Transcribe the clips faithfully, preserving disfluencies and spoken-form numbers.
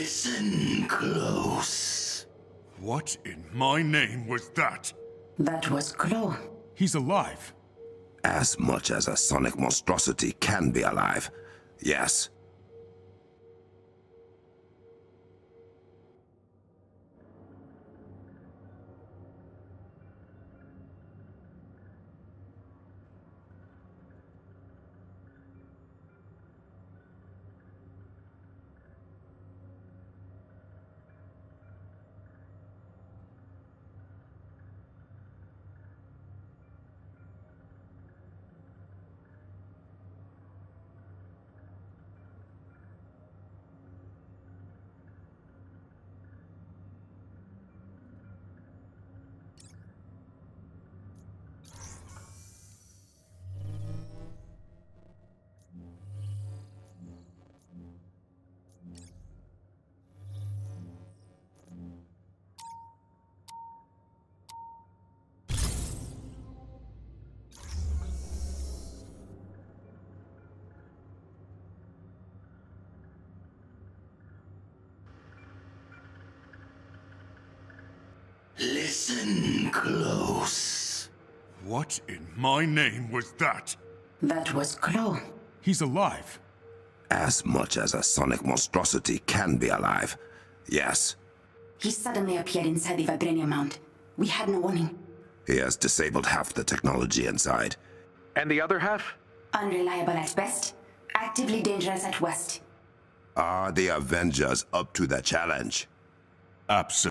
Listen close. What in my name was that? That was Claw. He's alive. As much as a sonic monstrosity can be alive, yes. Listen close. What in my name was that? That was Claw. He's alive. As much as a sonic monstrosity can be alive, yes. He suddenly appeared inside the Vibranium Mount. We had no warning. He has disabled half the technology inside. And the other half? Unreliable at best, actively dangerous at worst. Are the Avengers up to the challenge? Absolutely.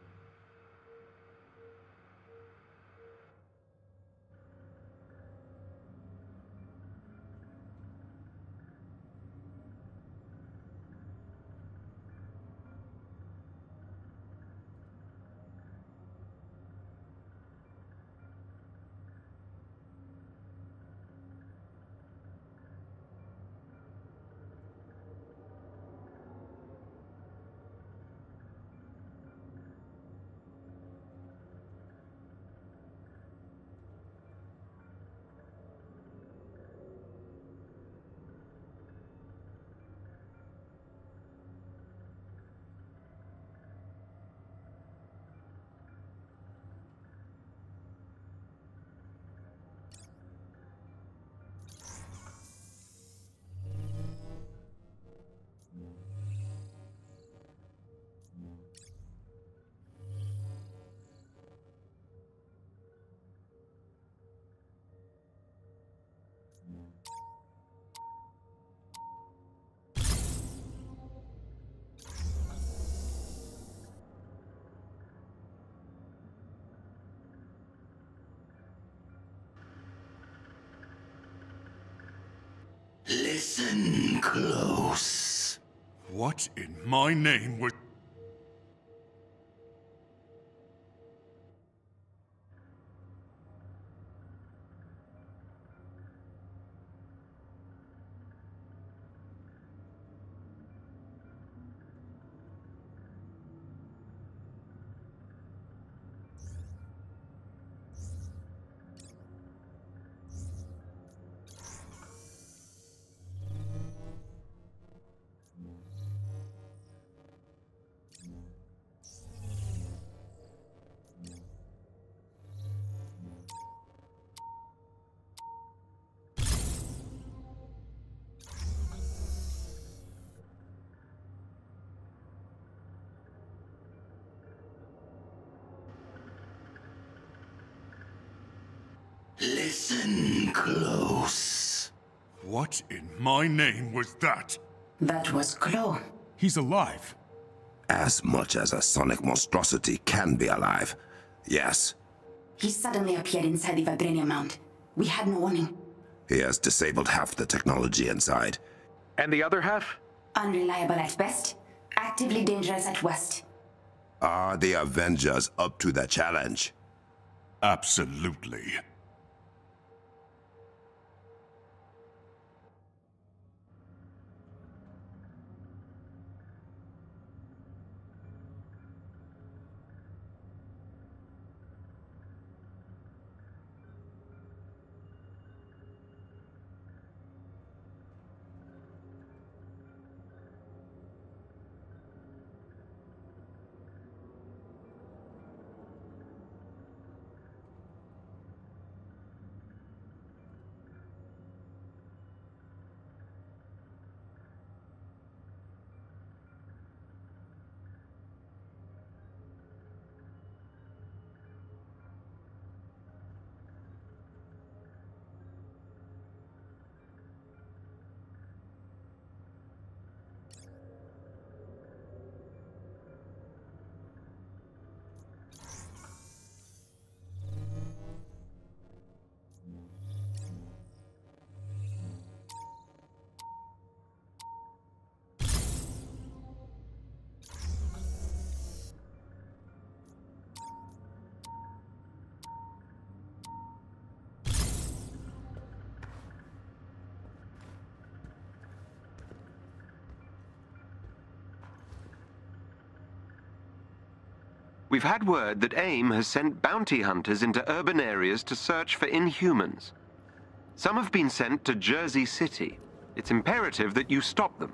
Listen close. What in my name was... Listen close. What in my name was that? That was Claw. He's alive. As much as a sonic monstrosity can be alive, yes. He suddenly appeared inside the Vibranium Mount. We had no warning. He has disabled half the technology inside. And the other half? Unreliable at best, actively dangerous at worst. Are the Avengers up to the challenge? Absolutely. We've had word that AIM has sent bounty hunters into urban areas to search for Inhumans. Some have been sent to Jersey City. It's imperative that you stop them.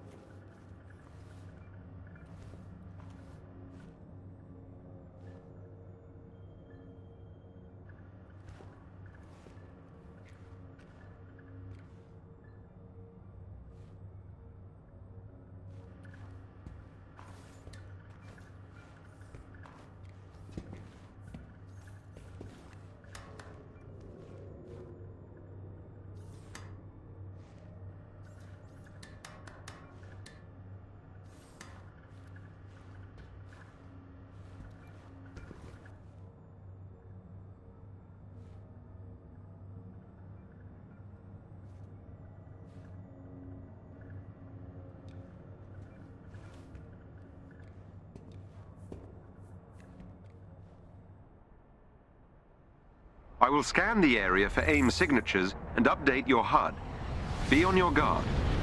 I will scan the area for AIM signatures and update your H U D. Be on your guard.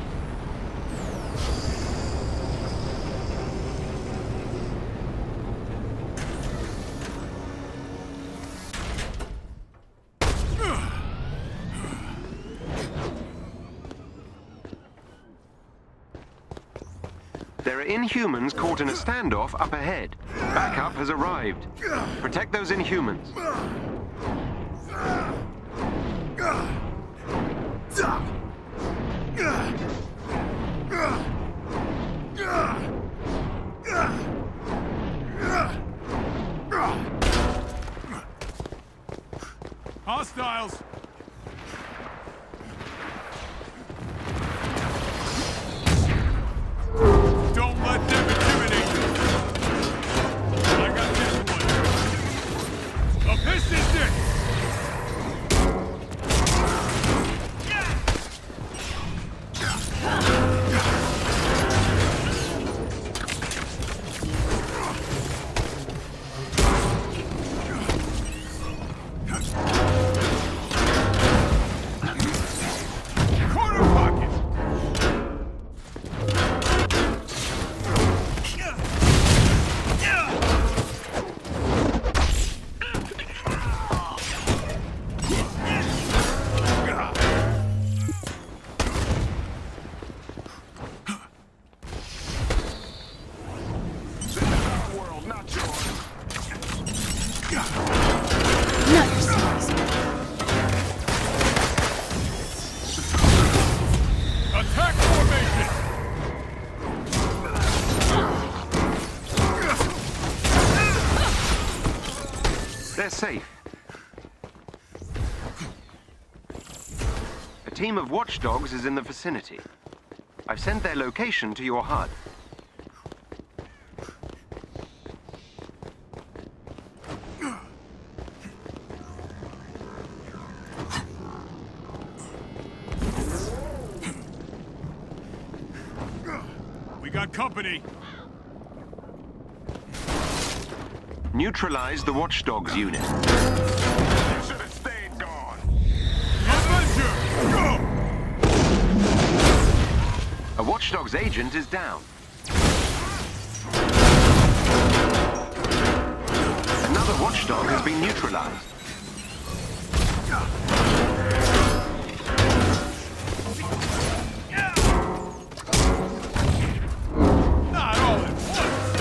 There are Inhumans caught in a standoff up ahead. Backup has arrived. Protect those Inhumans. Hostiles! Don't let them intimidate you! I got this one! A piston stick! They're safe. A team of watchdogs is in the vicinity. I've sent their location to your H U D. We got company. Neutralize the watchdogs unit. You should have stayed gone. Adventure, go! A watchdogs agent is down. Another watchdog has been neutralized. Not all at once.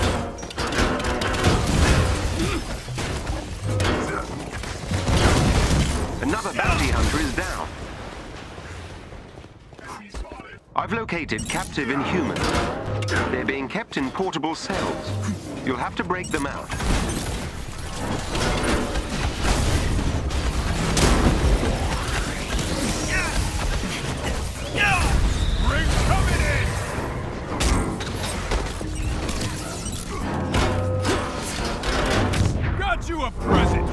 Another bounty hunter is down. I've located captive Inhumans. They're being kept in portable cells. You'll have to break them out. Ring coming in! Got you a present!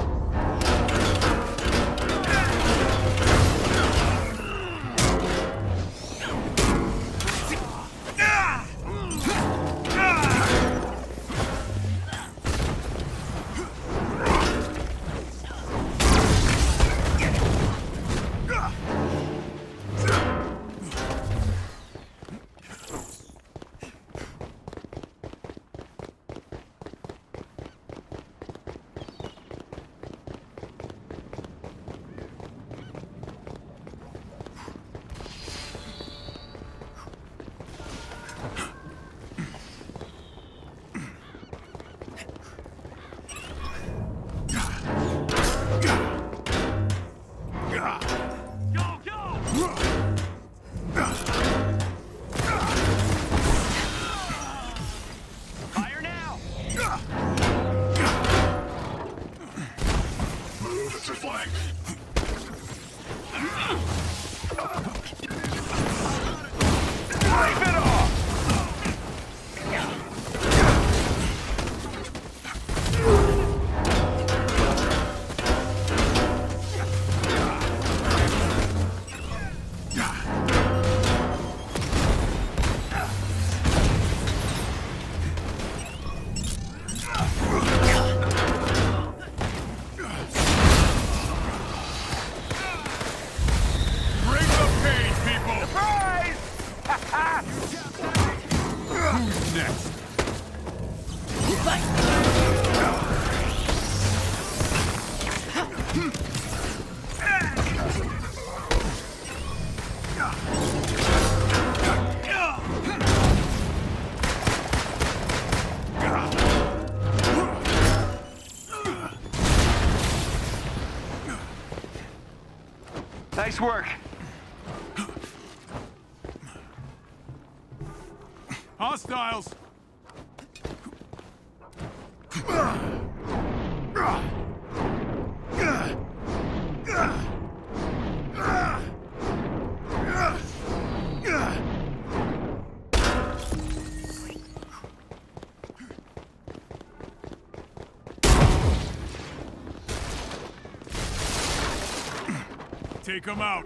Electrifying! Wipe it off! Bring the pain, people! Surprise! Who's next? Nice work. Hostiles! Take them out.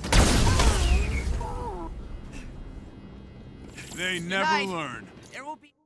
They never Tonight, learn. There will be